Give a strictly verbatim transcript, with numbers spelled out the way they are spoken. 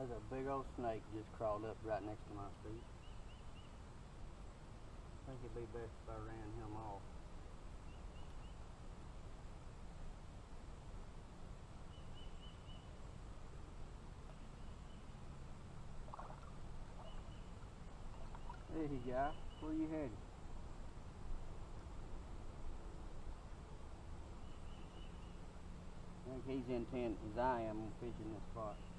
There's a big old snake just crawled up right next to my feet. I think it'd be best if I ran him off. There you go. Where you headed? I think he's intent as I am on fishing this spot.